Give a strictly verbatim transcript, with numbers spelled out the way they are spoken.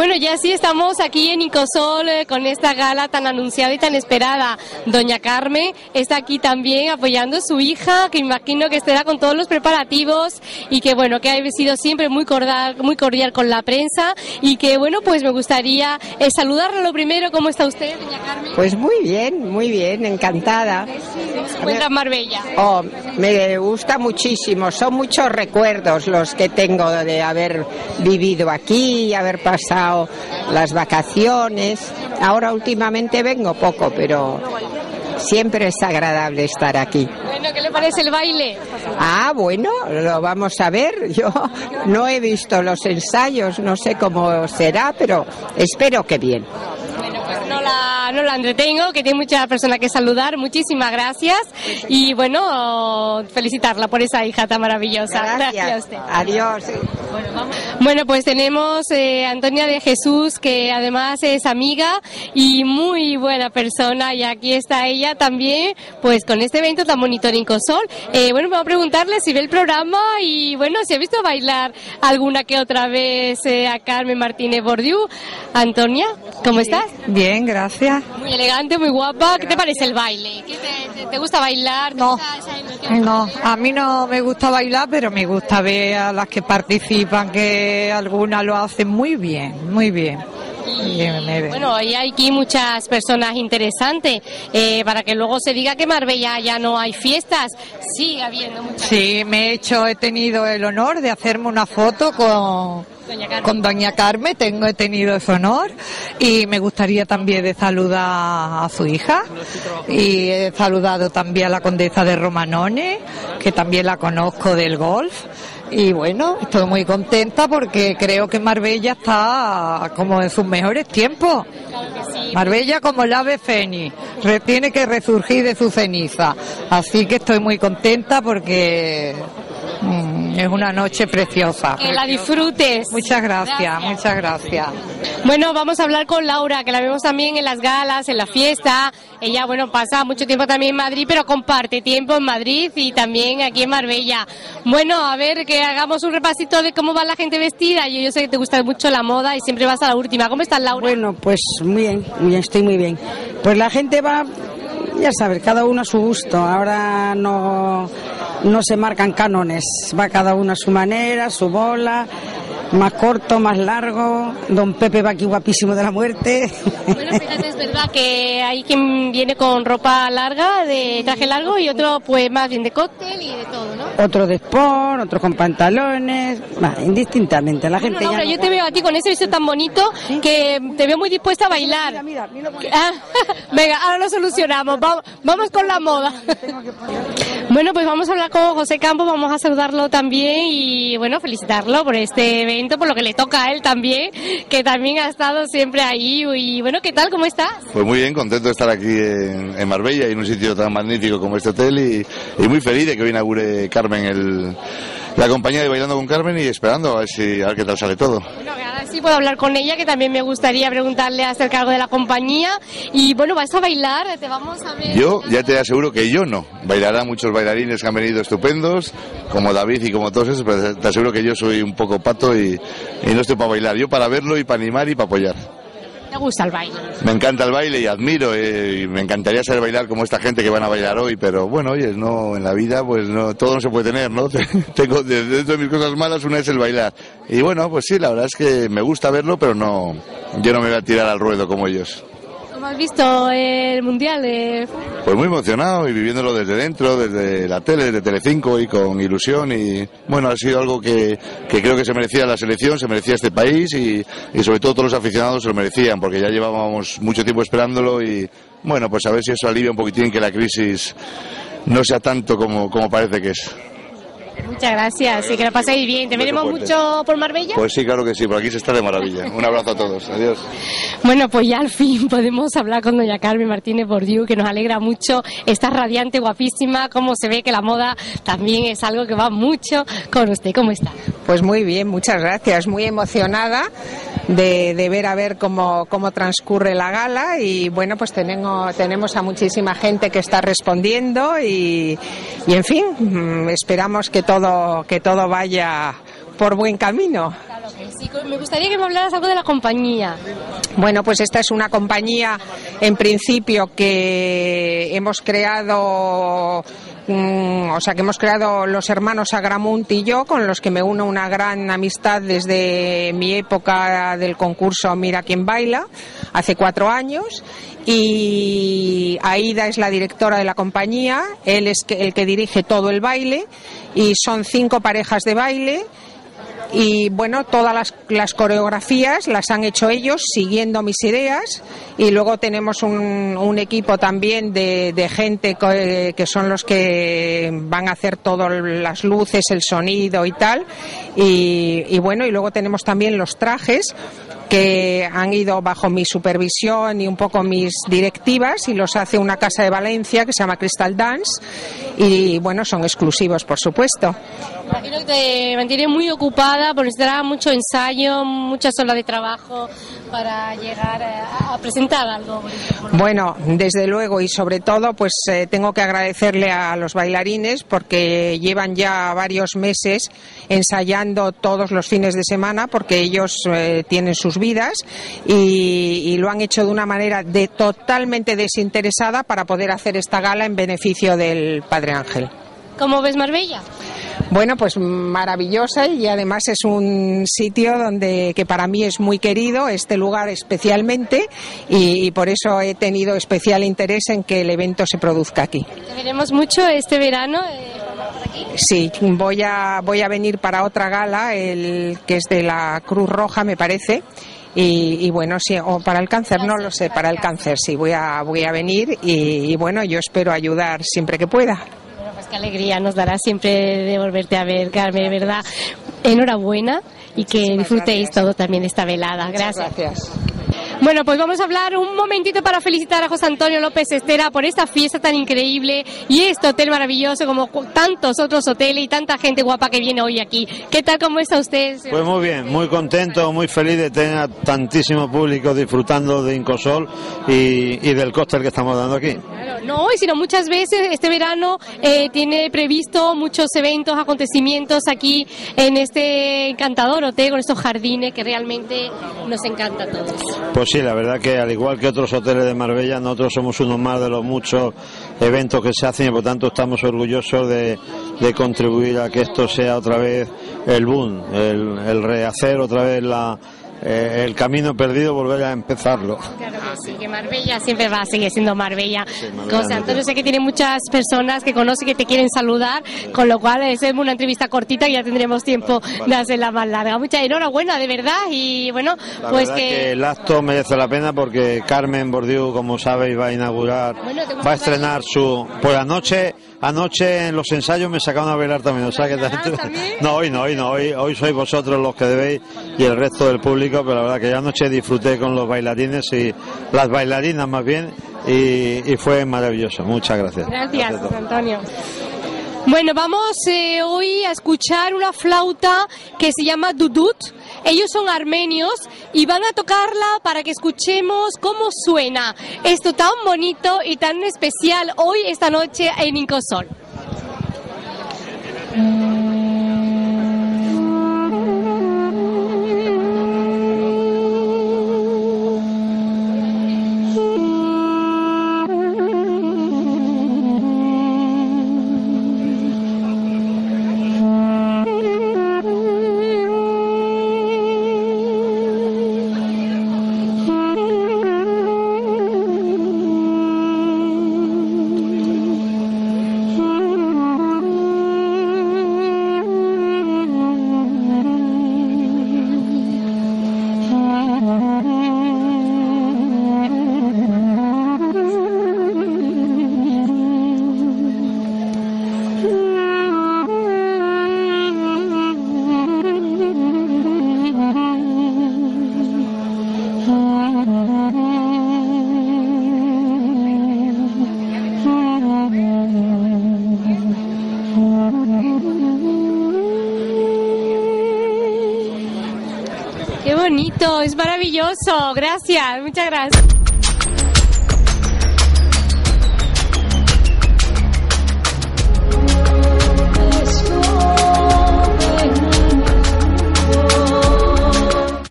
Bueno, ya sí estamos aquí en Incosol eh, con esta gala tan anunciada y tan esperada. Doña Carmen está aquí también apoyando a su hija, que imagino que estará con todos los preparativos y que bueno, que ha sido siempre muy cordial, muy cordial con la prensa y que bueno, pues me gustaría eh, saludarla lo primero. ¿Cómo está usted, doña Carmen? Pues muy bien, muy bien, encantada. ¿Cómo se encuentra en Marbella? Oh, me gusta muchísimo, son muchos recuerdos los que tengo de haber vivido aquí y haber pasado las vacaciones. Ahora últimamente vengo poco, pero siempre es agradable estar aquí. Bueno, ¿qué le parece el baile? Ah, bueno, lo vamos a ver. Yo no he visto los ensayos, no sé cómo será, pero espero que bien. Bueno, pues no la, no la entretengo, que tiene muchas personas que saludar. Muchísimas gracias y bueno, felicitarla por esa hija tan maravillosa. Gracias, gracias a usted. Adiós. Bueno, vamos. Bueno, pues tenemos eh, a Antonia de Jesús, que además es amiga y muy buena persona, y aquí está ella también, pues con este evento tan bonito en Incosol. Eh, bueno, vamos a preguntarle si ve el programa y bueno, si ha visto bailar alguna que otra vez eh, a Carmen Martínez Bordiú. Antonia, ¿cómo estás? Bien, gracias. Muy elegante, muy guapa. ¿Qué te parece el baile? ¿Qué te, te, te gusta bailar? ¿Te No, gusta esa emoción? no, a mí no me gusta bailar, pero me gusta ver a las que participan, que algunas lo hacen muy bien, muy bien. Y, bueno, y hay aquí muchas personas interesantes, eh, para que luego se diga que en Marbella ya no hay fiestas. Sigue habiendo muchas. Sí, me he hecho, he tenido el honor de hacerme una foto con Doña Carmen. Con Doña Carmen, tengo, he tenido ese honor, y me gustaría también de saludar a su hija, y he saludado también a la condesa de Romanone, que también la conozco del golf. Y bueno, estoy muy contenta porque creo que Marbella está como en sus mejores tiempos. Marbella como el ave fénix, re, tiene que resurgir de su ceniza. Así que estoy muy contenta porque mmm, es una noche preciosa. Que la disfrutes. Muchas gracias, gracias, muchas gracias. Bueno, vamos a hablar con Laura, que la vemos también en las galas, en la fiesta. Ella, bueno, pasa mucho tiempo también en Madrid, pero comparte tiempo en Madrid y también aquí en Marbella. Bueno, a ver, que hagamos un repasito de cómo va la gente vestida. Yo, yo sé que te gusta mucho la moda y siempre vas a la última. ¿Cómo estás, Laura? Bueno, pues muy bien, muy bien, estoy muy bien. Pues la gente va, ya sabes, cada uno a su gusto. Ahora no, no se marcan cánones, va cada uno a su manera, su bola. Más corto, más largo. Don Pepe va aquí guapísimo de la muerte. Bueno, fíjate, es verdad que hay quien viene con ropa larga, de traje largo, y otro pues más bien de cóctel y de todo, ¿no? Otro de sport, otro con pantalones, bah, indistintamente. La bueno, gente Laura, ya no... yo te veo a ti con ese vestido tan bonito, ¿sí? Que te veo muy dispuesta a bailar. Mira, mira, mira. Ah, venga, ahora lo solucionamos. Vamos, vamos con la moda. Bueno, pues vamos a hablar con José Campos, vamos a saludarlo también y bueno, felicitarlo por este evento, por lo que le toca a él también, que también ha estado siempre ahí. Y bueno, ¿qué tal? ¿Cómo estás? Pues muy bien, contento de estar aquí en, en Marbella y en un sitio tan magnífico como este hotel, y, y muy feliz de que hoy inaugure Carmen el, la compañía de Bailando con Carmen, y esperando a ver, si, a ver qué tal sale todo. Bueno, ahora sí puedo hablar con ella, que también me gustaría preguntarle acerca algo de la compañía. Y bueno, ¿vas a bailar? Te vamos a ver. Yo ya te aseguro que yo no. Bailarán muchos bailarines que han venido estupendos, como David y como todos esos, pero te aseguro que yo soy un poco pato y, y no estoy para bailar. Yo para verlo y para animar y para apoyar. ¿Te gusta el baile? Me encanta el baile y admiro, eh, y me encantaría saber bailar como esta gente que van a bailar hoy, pero bueno, oye, no, en la vida pues no, todo no se puede tener, ¿no? Tengo, dentro de mis cosas malas, una es el bailar. Y bueno, pues sí, la verdad es que me gusta verlo, pero no, yo no me voy a tirar al ruedo como ellos. ¿Cómo has visto el Mundial de Fútbol? Pues muy emocionado y viviéndolo desde dentro, desde la tele, desde Telecinco, y con ilusión, y bueno, ha sido algo que, que creo que se merecía la selección, se merecía este país, y, y sobre todo todos los aficionados se lo merecían, porque ya llevábamos mucho tiempo esperándolo, y bueno, pues a ver si eso alivia un poquitín que la crisis no sea tanto como, como parece que es. Muchas gracias, y que lo paséis bien. ¿Te veremos mucho por Marbella? Pues sí, claro que sí, por aquí se está de maravilla. Un abrazo a todos, adiós. Bueno, pues ya al fin podemos hablar con doña Carmen Martínez Bordiú, que nos alegra mucho. Está radiante, guapísima, como se ve que la moda también es algo que va mucho con usted. ¿Cómo está? Pues muy bien, muchas gracias, muy emocionada de, de ver a ver cómo, cómo transcurre la gala, y bueno, pues tenemos, tenemos a muchísima gente que está respondiendo, y, y en fin, esperamos que todo, que todo vaya por buen camino. Claro que Sí, me gustaría que me hablaras algo de la compañía. Bueno, pues esta es una compañía, en principio, que hemos creado, mm, o sea, que hemos creado los hermanos Agramunt y yo, con los que me uno una gran amistad desde mi época del concurso Mira quién baila, hace cuatro años. Y Aida es la directora de la compañía, él es el que dirige todo el baile, y son cinco parejas de baile. Y bueno, todas las, las coreografías las han hecho ellos siguiendo mis ideas, y luego tenemos un, un equipo también de, de gente que, que son los que van a hacer todas las luces, el sonido y tal, y, y bueno, y luego tenemos también los trajes que han ido bajo mi supervisión y un poco mis directivas, y los hace una casa de Valencia que se llama Crystal Dance, y bueno, son exclusivos, por supuesto. Imagino que te mantiene muy ocupada porque será mucho ensayo, muchas horas de trabajo para llegar a, a presentar algo. Bueno, desde luego, y sobre todo pues eh, tengo que agradecerle a los bailarines porque llevan ya varios meses ensayando todos los fines de semana, porque ellos eh, tienen sus vidas y, y lo han hecho de una manera de totalmente desinteresada para poder hacer esta gala en beneficio del Padre Ángel. ¿Cómo ves Marbella? Bueno, pues maravillosa, y además es un sitio donde que para mí es muy querido, este lugar especialmente, y, y por eso he tenido especial interés en que el evento se produzca aquí. ¿Te veremos mucho este verano? Eh, por aquí? Sí, voy a voy a venir para otra gala, el que es de la Cruz Roja, me parece. Y, y bueno, sí, o para el cáncer, no lo sé, para el cáncer sí, voy a voy a venir, y, y bueno, yo espero ayudar siempre que pueda. Pues qué alegría nos dará siempre de volverte a ver, Carmen, de verdad. Enhorabuena y que Muchísimas disfrutéis gracias. Todo también esta velada. Gracias. Muchas gracias. Bueno, pues vamos a hablar un momentito para felicitar a José Antonio López Estera por esta fiesta tan increíble y este hotel maravilloso, como tantos otros hoteles y tanta gente guapa que viene hoy aquí. ¿Qué tal, cómo está usted? Pues muy bien, muy contento, muy feliz de tener a tantísimo público disfrutando de Incosol y, y del cóctel que estamos dando aquí. Claro, no hoy, sino muchas veces. Este verano eh, tiene previsto muchos eventos, acontecimientos aquí en este encantador hotel, con estos jardines que realmente nos encanta a todos. Pues sí, la verdad que al igual que otros hoteles de Marbella, nosotros somos uno más de los muchos eventos que se hacen, y por tanto estamos orgullosos de, de contribuir a que esto sea otra vez el boom, el, el rehacer otra vez la Eh, el camino perdido, volver a empezarlo. Claro que sí, que Marbella siempre va a seguir siendo Marbella. Sí, Marbella José Antonio, sé que tiene muchas personas que conoce que te quieren saludar, con lo cual es una entrevista cortita y ya tendremos tiempo vale, vale. de hacerla más larga. Mucha enhorabuena, de verdad, y bueno, la pues que... que... el acto merece la pena porque Carmen Bordiú, como sabéis, va a inaugurar, bueno, va a estrenar su... Pues anoche, anoche en los ensayos me sacaron a bailar también, o sea que... ¿También? No, hoy no, hoy no, hoy, hoy sois vosotros los que debéis y el resto del público, pero la verdad que ya anoche disfruté con los bailarines y las bailarinas más bien, y, y fue maravilloso. Muchas gracias. Gracias, gracias Antonio. Bueno, vamos eh, hoy a escuchar una flauta que se llama dudut. Ellos son armenios y van a tocarla para que escuchemos cómo suena esto tan bonito y tan especial hoy, esta noche en Incosol. Qué bonito, es maravilloso. Gracias, muchas gracias.